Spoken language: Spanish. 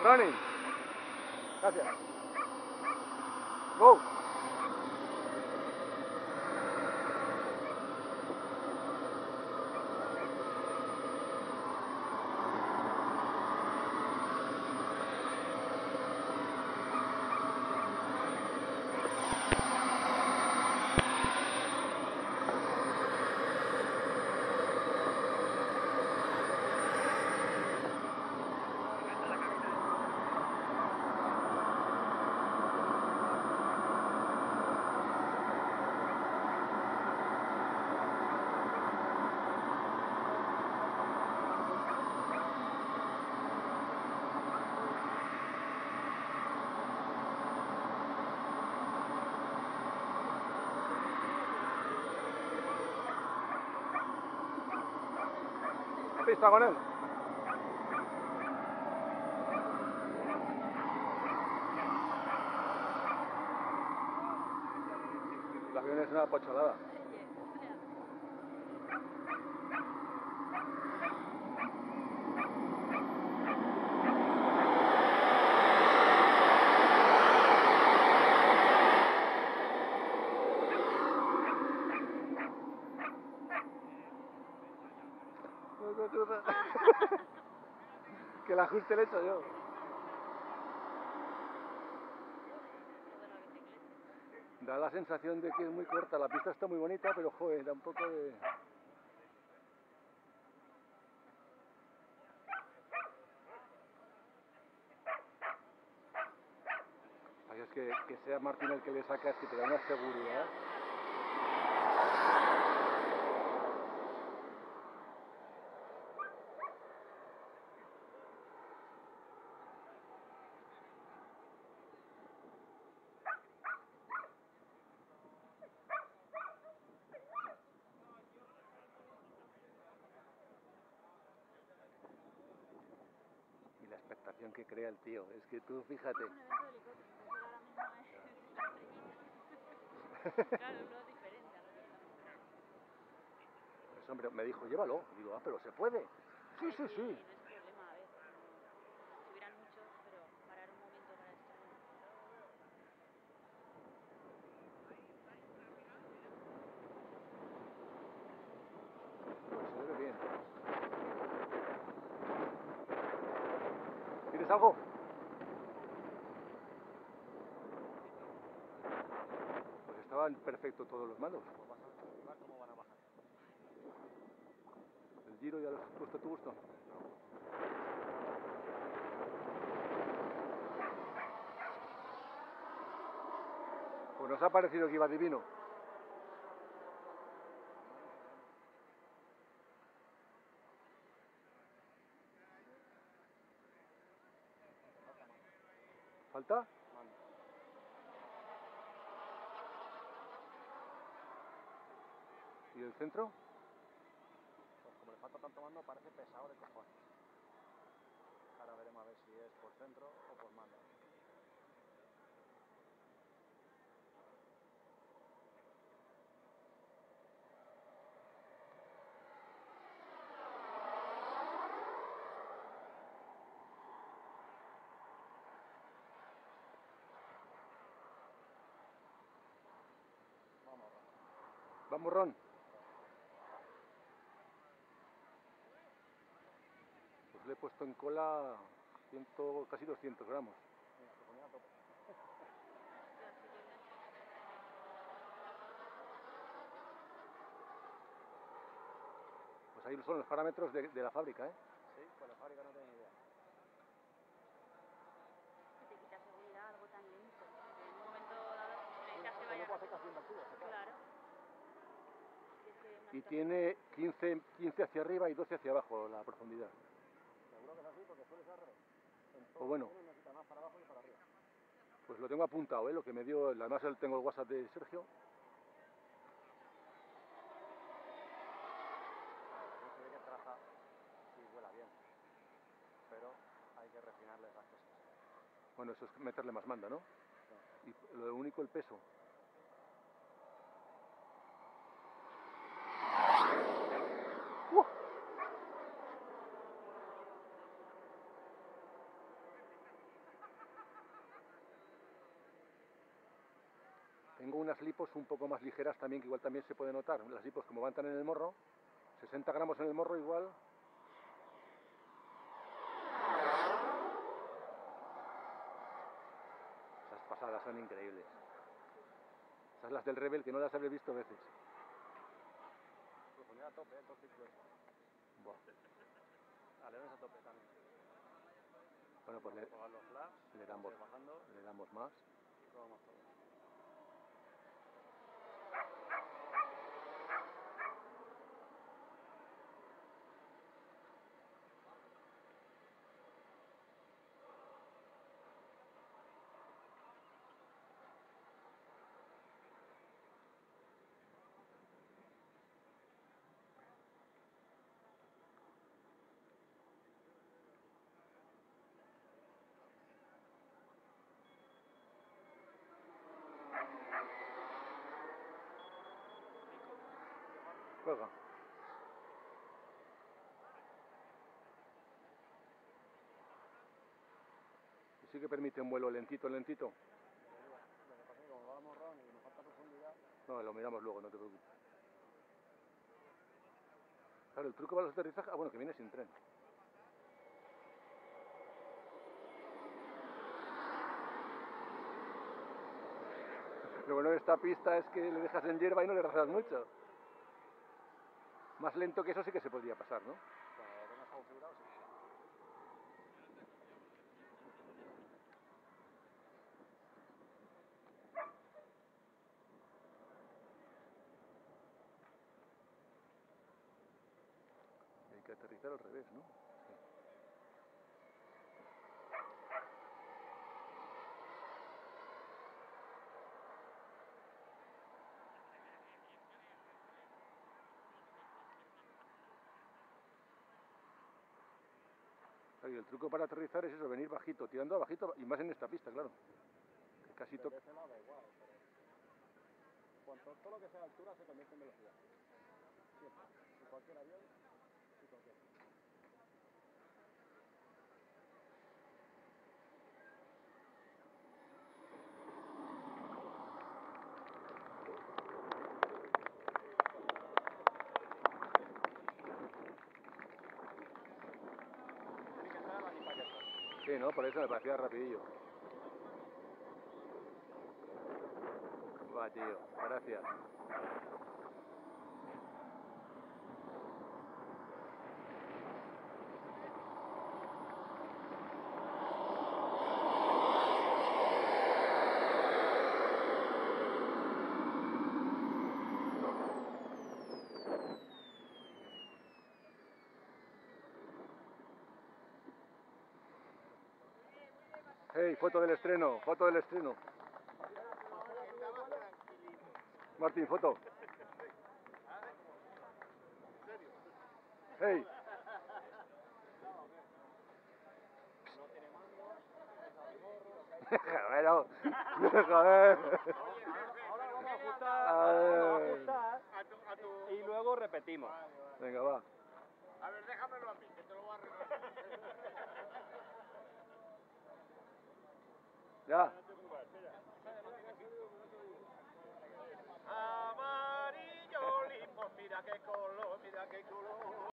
Running. Gracias. Go. Pista con él. El avión es una pocholada. Que el ajuste le he hecho yo. Da la sensación de que es muy corta. La pista está muy bonita, pero joder, da un poco de... Ay, es que sea Martín el que le saca, es que te da una seguridad. Y la expectación que crea el tío, es que tú fíjate. Claro, uno es diferente a lo que estamos. Pues hombre, me dijo, llévalo. Digo, ah, pero se puede. Sí, sí, sí. No es problema, a ver, si hubieran muchos, pero parar un momento para esto. Pues se ve bien. ¿Tienes algo? Pues estaban perfectos todos los mandos. ¿Cómo van a bajar? El giro ya lo has puesto a tu gusto. Pues nos ha parecido que iba divino. ¿Falta? ¿Y el centro? Pues como le falta tanto mando, parece pesado de cojones. Ahora veremos a ver si es por centro o por mando. Vamos, Ron. Pues le he puesto en cola casi 200 gramos. Mira, se ponía a tope. Pues ahí son los parámetros de la fábrica, ¿eh? Sí, pues la fábrica no tiene ni idea. Que te quita seguridad algo tan lento. En un momento dado necesitas que vaya... No puede hacer casi invertido. Claro. Y tiene 15 hacia arriba y 12 hacia abajo la profundidad. Seguro que es así porque suele ser al revés. O bueno, necesita más para abajo que para arriba. pues lo tengo apuntado, ¿eh? Lo que me dio, además tengo el WhatsApp de Sergio. Claro, se ve que traza y vuela bien. Pero hay que refinarle esas cosas. Bueno, eso es meterle más manda, ¿no? Sí. Y lo único, el peso. Tengo unas lipos un poco más ligeras también, que igual también se puede notar. Las lipos como van tan en el morro, 60 gramos en el morro igual. Esas pasadas son increíbles. Esas las del Rebel, que no las habré visto veces. Profundidad a tope, 250. Buah. Alerones a tope también. Bueno, pues Vamos a probar los flaps, le vamos a ir bajando le damos más. y probamos todo. Juega. Y sí que permite un vuelo lentito, lentito. Lo que pasa es que como vamos ron y nos falta profundidad, No, lo miramos luego, no te preocupes. Claro, el truco para los aterrizajes... Ah, bueno, que viene sin tren. Lo bueno de esta pista es que le dejas en hierba y no le rasgas mucho. Más lento que eso sí que se podría pasar, ¿no? cuando lo tengas configurado, sí. Hay que aterrizar al revés, ¿no? Sí. Claro, y el truco para aterrizar es eso, venir bajito, tirando a bajito, y más en esta pista, claro. Que casi Desde toca. ese lado da igual, pero cuanto todo lo que sea altura se convierte en velocidad. Siempre. En cualquier avión y cualquier. Tiene que estar ahí para que esté. Sí, ¿no? Por eso me parecía rapidillo. Va, tío, gracias. Hey, foto del estreno, foto del estreno. Martín, foto. Hey. No tiene mandos, Bueno, joder. Ahora vamos a Ay. ajustar y luego repetimos. Venga, va. A ver, déjamelo a mí, que te lo voy a arreglar. Ya. Amarillo limón, mira qué color, mira qué color.